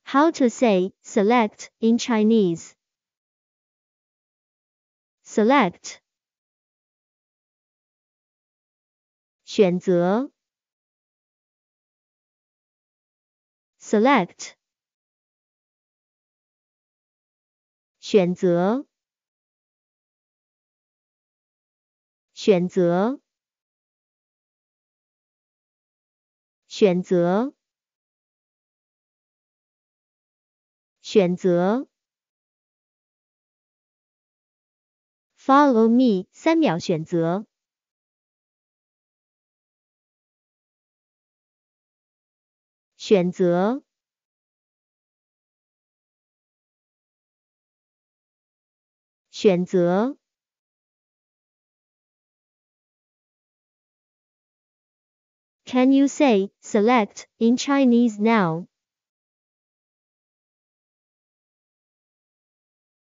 How to say select in Chinese. Select 选择 select 选择选择选择选择 Follow me 3秒选择选择选择 Can you say select in Chinese now?